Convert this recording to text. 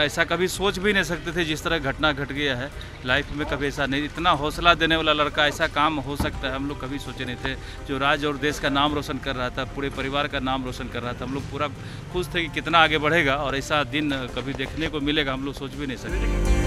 ऐसा कभी सोच भी नहीं सकते थे जिस तरह घटना घट गया है। लाइफ में कभी ऐसा नहीं, इतना हौसला देने वाला लड़का, ऐसा काम हो सकता है हम लोग कभी सोचे नहीं थे। जो राज्य और देश का नाम रोशन कर रहा था, पूरे परिवार का नाम रोशन कर रहा था, हम लोग पूरा खुश थे कि कितना आगे बढ़ेगा और ऐसा दिन कभी देखने को मिलेगा हम लोग सोच भी नहीं सकते।